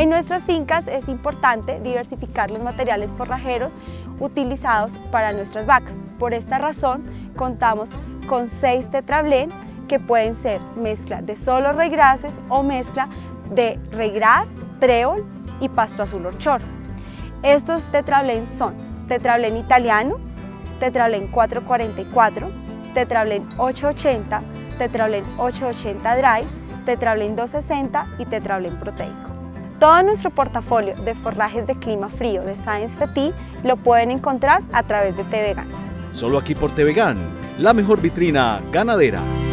En nuestras fincas es importante diversificar los materiales forrajeros utilizados para nuestras vacas. Por esta razón, contamos con 6 tetrablén que pueden ser mezcla de solo reygrases o mezcla de reygras, trébol y pasto azul horchor. Estos tetrablén son tetrablén italiano, tetrablén 444, tetrablén 880, tetrablén 880 dry, tetrablén 260 y tetrablén proteico. Todo nuestro portafolio de forrajes de clima frío de Science Petit lo pueden encontrar a través de TVGAN. Solo aquí por TVGAN, la mejor vitrina ganadera.